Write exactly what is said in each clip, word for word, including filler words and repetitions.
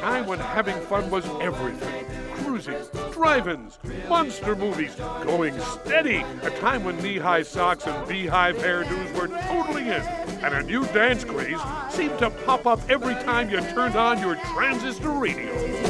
time when having fun was everything. Cruising, drive-ins, monster movies, going steady. A time when knee-high socks and beehive hairdos were totally in. And a new dance craze seemed to pop up every time you turned on your transistor radio.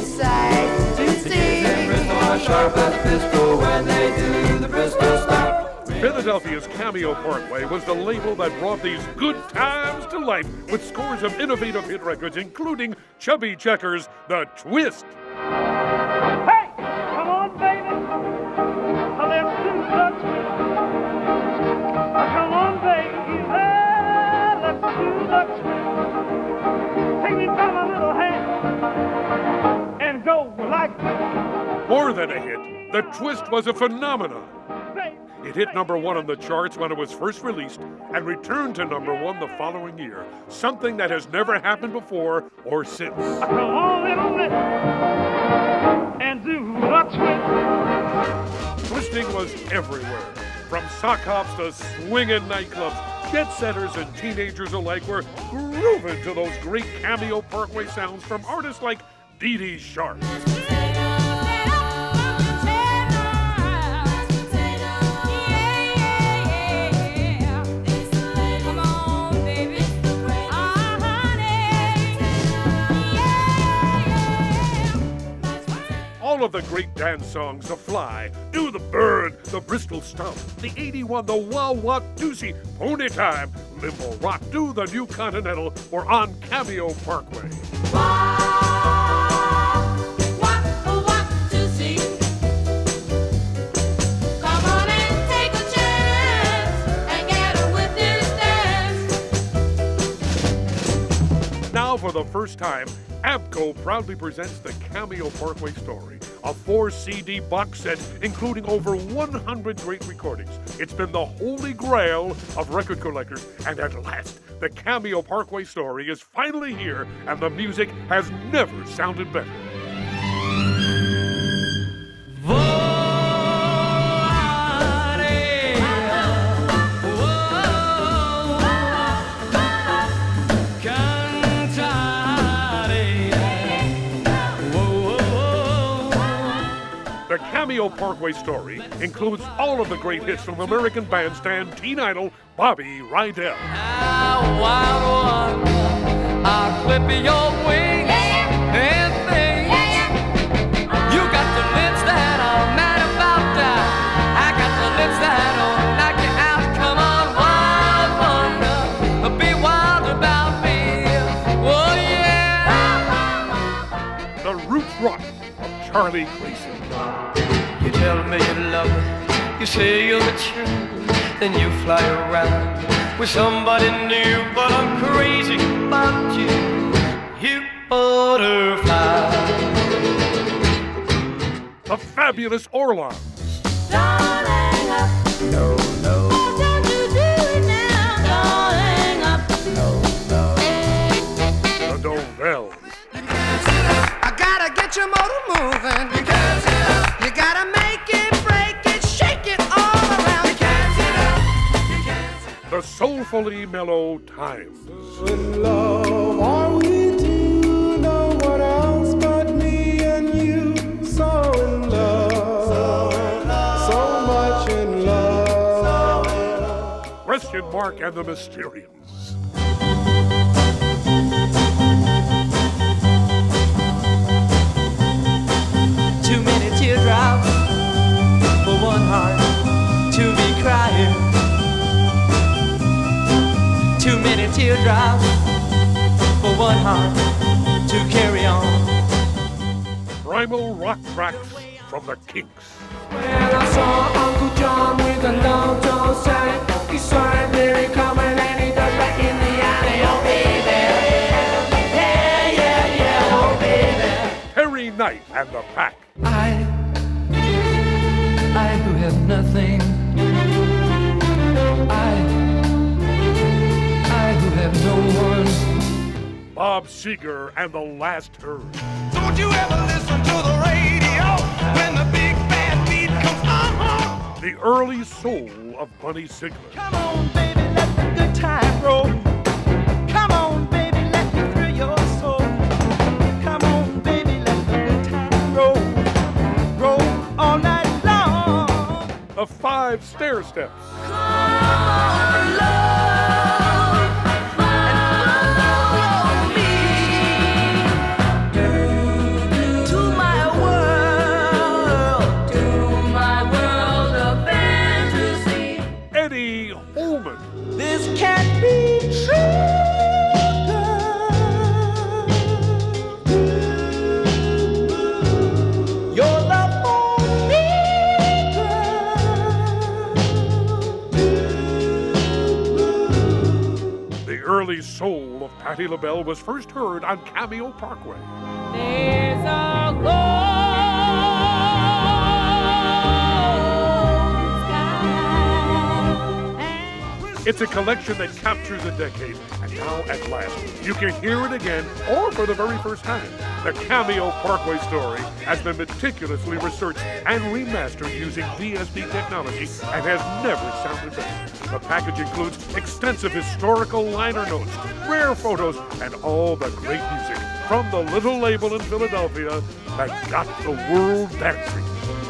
Philadelphia's Cameo Parkway was the label that brought these good times to life with scores of innovative hit records, including Chubby Checker's The Twist. Hey, come on, baby. Let's do the twist. Come on, baby. Let's do the twist. Take me by my little hand and go like this. More than a hit, The Twist was a phenomenon. It hit number one on the charts when it was first released and returned to number one the following year, something that has never happened before or since. Come on, little lip, and do the twist. Twisting was everywhere. From sock hops to swinging nightclubs, jet setters and teenagers alike were grooving to those great Cameo Parkway sounds from artists like Dee Dee Sharp. All of the great dance songs, The Fly, Do the Bird, the Bristol Stomp, the eighty-one, the Wah Watusi, Pony Time, Limbo Rock, Do the New Continental were on Cameo Parkway. Wah Watusi. Come on and take a chance and get a witness dance. Now for the first time, A B K C O proudly presents the Cameo Parkway Story, a four C D box set including over one hundred great recordings. It's been the holy grail of record collectors, and at last, the Cameo Parkway Story is finally here, and the music has never sounded better. The Cameo Parkway Story includes all of the great hits from American bandstand teen idol Bobby Rydell. Now, wild one, I'll clip your wings and things. You got the lips that are mad about that. I got the lips that will knock you out. Come on, wild one, be wild about me. Oh, yeah. The Roots Rock of Charlie Grayson. You tell me you love me, you say you're the truth, then you fly around with somebody new, but I'm crazy about you, you butterfly. The Fabulous Orlons. Darling, up. No, no, Oh, don't you do it now, darling, up. no, no. The Novels. I gotta get your motor moving. You can't sit up. You gotta make it, break it, shake it all around. You can't sit up. You can't sit up. The soulfully mellow Tymes. In love, are we two? No one else but me and you. So in love, so, in love. So much in love. So in love. Question Mark and the Mysterians. Too many teardrops for one heart to be crying. Too many teardrops for one heart to carry on. Primal rock tracks from the Kinks. When I saw Uncle John with a long tall Sally, he saw a Mary coming and he dug back in the alley. Oh baby, yeah, yeah, yeah, oh baby. Terry Knight and the Pack. I, I who have nothing, I, I who have no one. Bob Seger and the Last Herd. Don't you ever listen to the radio when the big bad beat comes on? The early soul of Bunny Sigler. Come on, baby, let the good time roll. Come on, baby, let me thrill your soul. Come on, baby. five stair steps. Eddie Holman. This can't be true. Your love for me, The early soul of Patti Labelle was first heard on Cameo Parkway. There's a gold sky. It's a collection that captures a decade, and now at last you can hear it again, or for the very first time. The Cameo Parkway story has been meticulously researched and remastered using V S D technology and has never sounded better. The package includes extensive historical liner notes, rare photos, and all the great music from the little label in Philadelphia that got the world dancing.